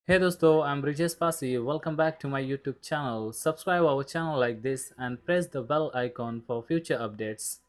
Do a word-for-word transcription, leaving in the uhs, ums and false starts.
Hey dosto, I'm Brijesh Pasi. Welcome back to my YouTube channel. Subscribe our channel like this and press the bell icon for future updates.